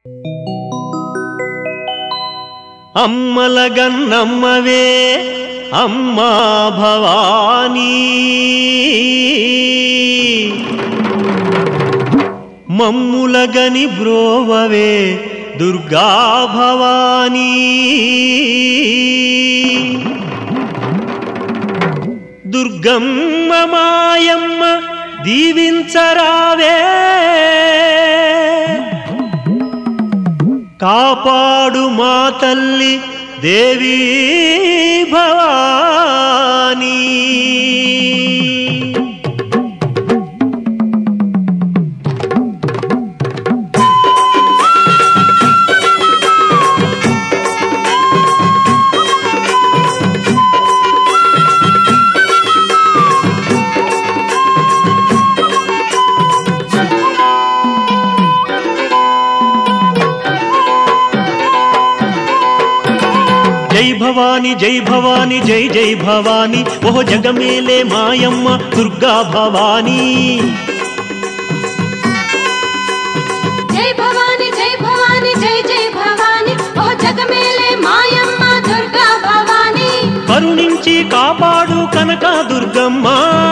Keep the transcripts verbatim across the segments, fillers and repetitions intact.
అమ్మల గన్నమ్మవే అమ్మా భవానీ మమ్ములగని బ్రోవవే దుర్గా భవానీ దుర్గమ్మ మాయమ్మ దీవించరావే కాపాడు మా తల్లి దేవీ భవానీ जय भवानी जय भवानी जय जय भवानी ओह जगमेले मायम्म दुर्गा भवानी जय भवानी जय भवानी जय जय भवानी ओह जगमेले मायम्म दुर्गा भवानी करुणिंची कापाडु कनक दुर्गम्म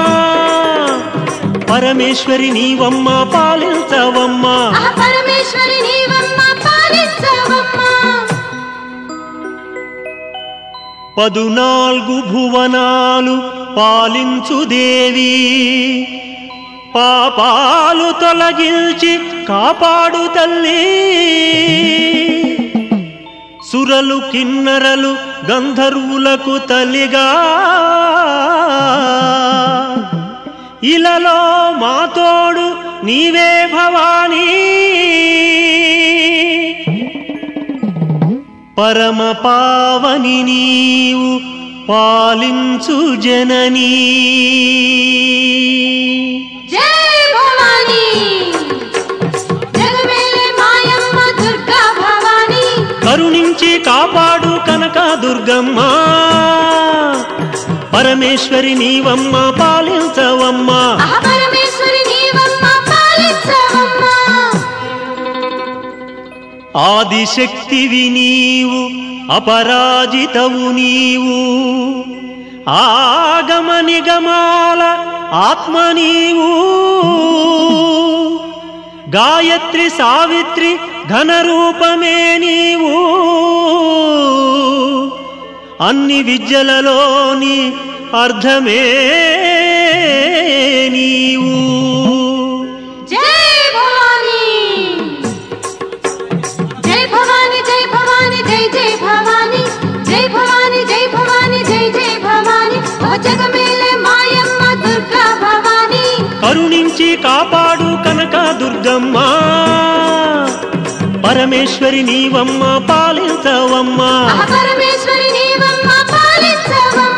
परमेश्वरी नीवम्म पालिंचवम्म आ परमेश्वरी नीवम्म पालिंचवम्म పదునాలుగు భువనాలు పాలించు దేవి పాపాలు తొలగించి కాపాడు తల్లి సురలు కిన్నరలు గంధర్వులకు తల్లిగా ఇలలో మా తోడు నీవే భవానీ परम पावनी नीवु पालिंचु जननी जय भवानी जगमेले मायम्म दुर्गा भवानी करुणिंची कापाडु कनक दुर्गम्म परमेश्वरी नीवम्म पालिंचवम्म आ परमेश्वरी नीवम्म पालिंचवम्म आदिशक्तिवि नीवु अपराजितवु नीवु आगम निगमाल आत्म नीवु गायत्री सावित्री घन रूपमे नीवु अन्नि विद्यललोनि अर्धमे नीवु जगमेले मायम्म दुर्गा भवानी करुणिंची कापाडु कनक दुर्गम्म परमेश्वरी नीवम्म पालिंचवम्म आ परमेश्वरी नीवम्म पालिंचवम्म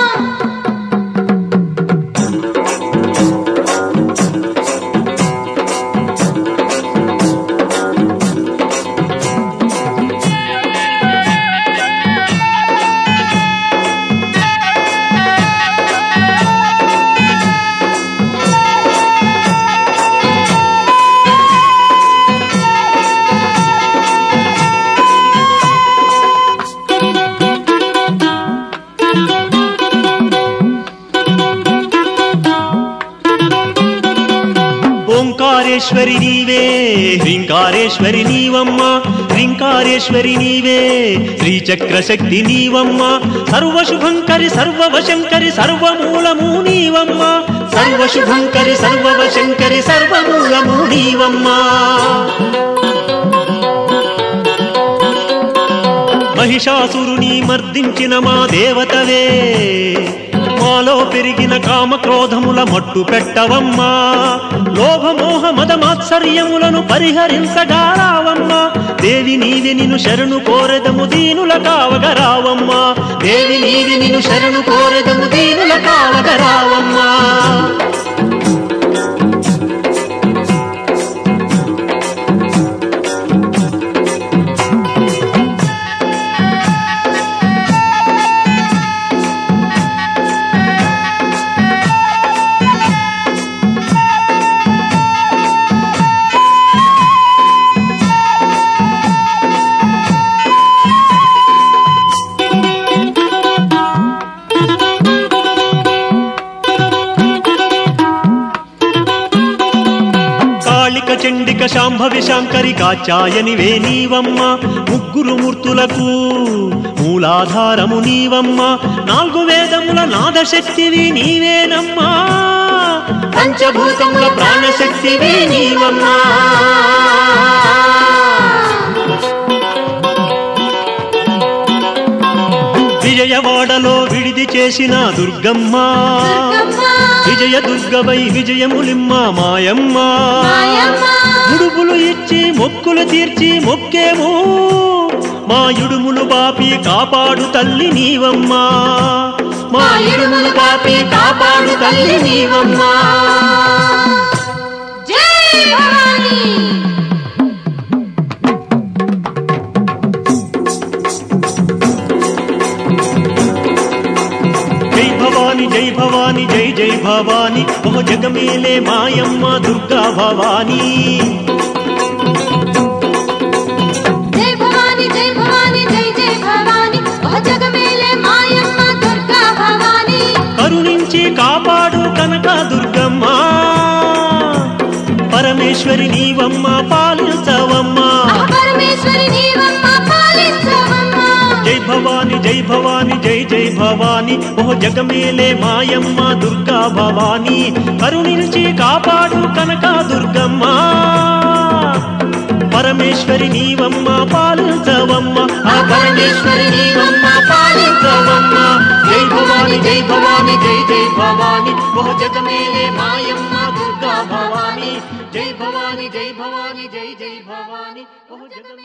ओंकारेश्वरी नीवे ह्रींकारेश्वरी नीवम्म ह्रींकारेश्वरी नीवे श्रीचक्रशक्ति नीवम्म सर्वशुभंकरि सर्ववशंकरि सर्वमूलमू नीवम्म सर्वशुभंकरि सर्ववशंकरि सर्वमूलमू नीवम्म महिषासुरुनी मर्दिंचिन मा देवतवे మాలో పెరిగిన కామ క్రోధముల మట్టు పెట్టవమ్మా లోభ మోహ మద మాత్సర్యములను పరిహరించగా రావమ్మా దేవి నీవి నిన్ను శరణు కోరెదము దీనుల కావగరావమ్మా దేవి నీవి నిన్ను శరణు కోరెదము దీనుల కావగరావమ్మా భవ్యశాంకరి కాచాయనివే నీవమ్మ ముగ్గురు మూర్తులకు మూలాధారము నీవమ్మ నాలుగు వేదముల నాదశక్తివి నీవేనమ్మా పంచభూతముల ప్రాణశక్తివి నీవమ్మా విజయవాడలో విడిది చేసిన దుర్గమ్మ విజయ దుర్గవై విజయములిమ్మ మాయమ్మ ముడుపులు ఇచ్చి మొక్కులు తీర్చి మొక్కేమో మా ఇడుములు పాపి కాపాడు తల్లి నీవమ్మా మా ఇడుములు పాపి కాపాడు తల్లి నీవమ్మా జై భవాని జై జై భవాని ఓ జగమేలే మాయమ్మ దుర్గా భవాని జై భవాని జై భవాని జై జై భవాని ఓ జగమేలే మాయమ్మ దుర్గా భవాని కరుణించి కాపాడు కనక దుర్గమ్మ పరమేశ్వరి నీవమ్మ పాలించవమ్మ పరమేశ్వరి నీవమ్మ పాలించవమ్మ జై భవాని జై భవాని జై జై భవాని ఓ జగమేలే మాయమ్మ దుర్గా భవాని కరుణించి కాపాడు కనక దుర్గమ్మ పరమేశ్వరి నీవమ్మ పాలించవమ్మ ఆ పరమేశ్వరి నీవమ్మ పాలించవమ్మ జై భవాని జై భవాని జై జై భవాని ఓ జగమేలే మాయమ్మ దుర్గా భవాని జై భవాని జై భవాని జై జై భవాని ఓ జగ